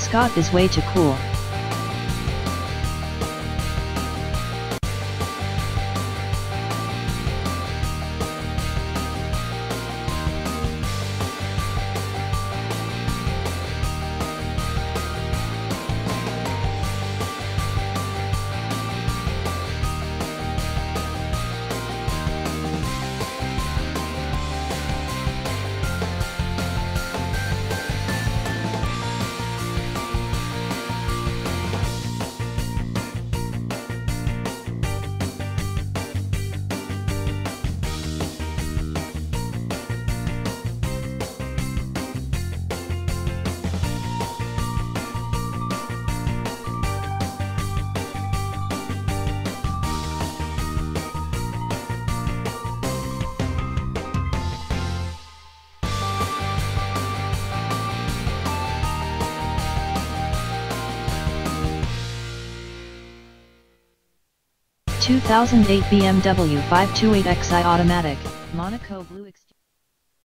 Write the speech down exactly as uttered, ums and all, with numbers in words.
Scott is way too cool. two thousand eight B M W five twenty-eight X I Automatic, Monaco Blue.